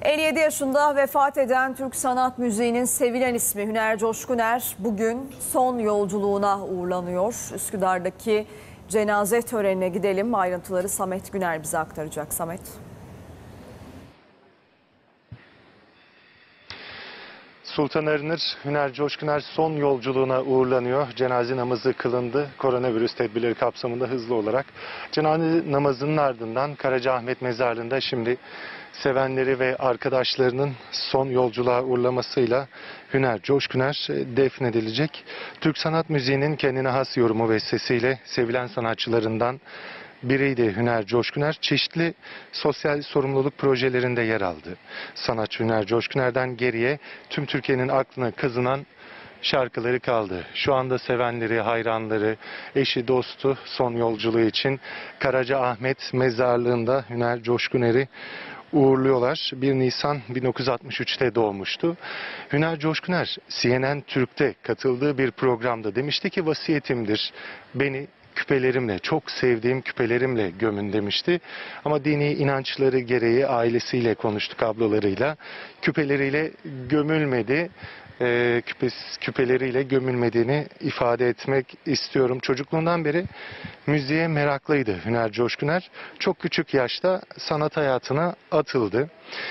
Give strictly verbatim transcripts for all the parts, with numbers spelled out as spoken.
elli yedi yaşında vefat eden Türk sanat müziğinin sevilen ismi Hüner Coşkuner bugün son yolculuğuna uğurlanıyor. Üsküdar'daki cenaze törenine gidelim. Ayrıntıları Samet Güner bize aktaracak. Samet. Sultan Arınır, Hüner Coşkuner son yolculuğuna uğurlanıyor. Cenaze namazı kılındı. Koronavirüs tedbirleri kapsamında hızlı olarak. Cenaze namazının ardından Karacaahmet Mezarlığı'nda şimdi sevenleri ve arkadaşlarının son yolculuğa uğurlamasıyla Hüner Coşkuner defnedilecek. Türk sanat müziğinin kendine has yorumu ve sesiyle sevilen sanatçılarından biriydi Hüner Coşkuner. Çeşitli sosyal sorumluluk projelerinde yer aldı. Sanatçı Hüner Coşkuner'den geriye tüm Türkiye'nin aklına kazınan şarkıları kaldı. Şu anda sevenleri, hayranları, eşi, dostu son yolculuğu için Karacaahmet Mezarlığı'nda Hüner Coşkuner'i uğurluyorlar. bir Nisan bin dokuz yüz altmış üç'te doğmuştu. Hüner Coşkuner C N N Türk'te katıldığı bir programda demişti ki vasiyetimdir beni küpelerimle, çok sevdiğim küpelerimle gömün demişti. Ama dini inançları gereği ailesiyle konuştuk, ablalarıyla. Küpeleriyle gömülmedi. E, küpes, küpeleriyle gömülmediğini ifade etmek istiyorum. Çocukluğundan beri müziğe meraklıydı Hüner Coşkuner. Çok küçük yaşta sanat hayatına atıldı.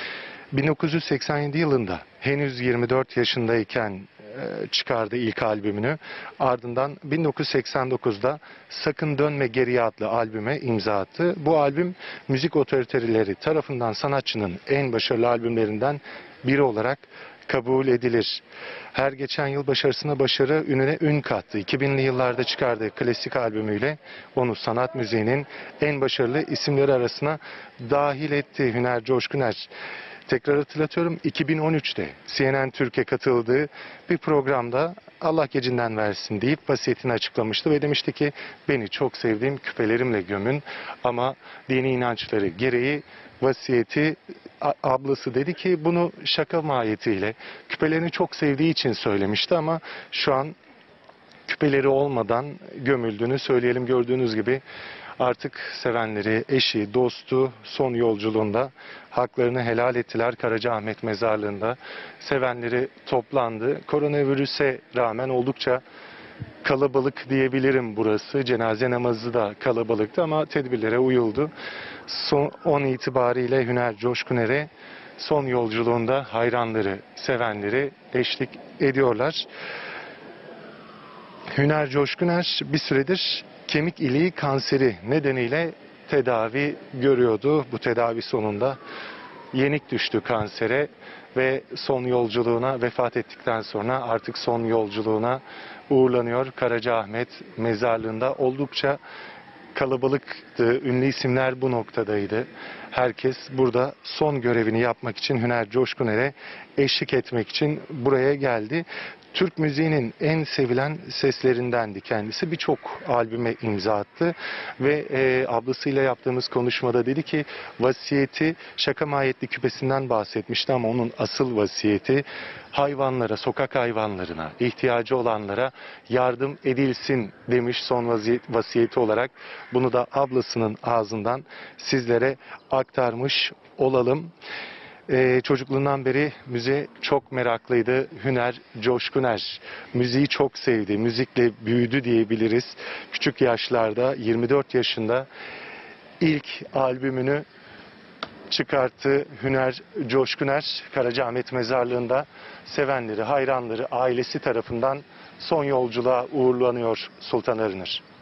bin dokuz yüz seksen yedi yılında henüz yirmi dört yaşındayken çıkardı ilk albümünü. Ardından bin dokuz yüz seksen dokuz'da Sakın Dönme Geriye adlı albüme imza attı. Bu albüm müzik otoriteleri tarafından sanatçının en başarılı albümlerinden biri olarak kabul edilir. Her geçen yıl başarısına başarı, ününe ün kattı. iki binli yıllarda çıkardığı klasik albümüyle onu sanat müziğinin en başarılı isimleri arasına dahil etti Hüner Coşkuner. Tekrar hatırlatıyorum, iki bin on üç'te C N N Türk'e katıldığı bir programda Allah gecinden versin deyip vasiyetini açıklamıştı ve demişti ki beni çok sevdiğim küpelerimle gömün ama dini inançları gereği vasiyeti, ablası dedi ki bunu şaka mahiyetiyle küpelerini çok sevdiği için söylemişti ama şu an küpeleri olmadan gömüldüğünü söyleyelim. Gördüğünüz gibi artık sevenleri, eşi, dostu son yolculuğunda haklarını helal ettiler Karacaahmet Mezarlığı'nda. Sevenleri toplandı. Koronavirüse rağmen oldukça kalabalık diyebilirim burası. Cenaze namazı da kalabalıktı ama tedbirlere uyuldu. Son on itibariyle Hüner Coşkuner'e son yolculuğunda hayranları, sevenleri eşlik ediyorlar. Hüner Coşkuner bir süredir kemik iliği kanseri nedeniyle tedavi görüyordu. Bu tedavi sonunda yenik düştü kansere ve son yolculuğuna, vefat ettikten sonra artık son yolculuğuna uğurlanıyor. Karacaahmet Mezarlığı'nda oldukça kalabalıktı. Ünlü isimler bu noktadaydı. Herkes burada son görevini yapmak için Hüner Coşkuner'e eşlik etmek için buraya geldi. Türk müziğinin en sevilen seslerindendi kendisi. Birçok albüme imza attı ve e, ablasıyla yaptığımız konuşmada dedi ki vasiyeti şaka mahiyetli küpesinden bahsetmişti ama onun asıl vasiyeti hayvanlara, sokak hayvanlarına, ihtiyacı olanlara yardım edilsin demiş son vaziyet, vasiyeti olarak. Bunu da ablasının ağzından sizlere aktarmış olalım. Ee, çocukluğundan beri müziğe çok meraklıydı Hüner Coşkuner. Müziği çok sevdi, müzikle büyüdü diyebiliriz. Küçük yaşlarda, yirmi dört yaşında ilk albümünü çıkarttı Hüner Coşkuner. Karacaahmet Mezarlığı'nda sevenleri, hayranları, ailesi tarafından son yolculuğa uğurlanıyor Sultan Arınır.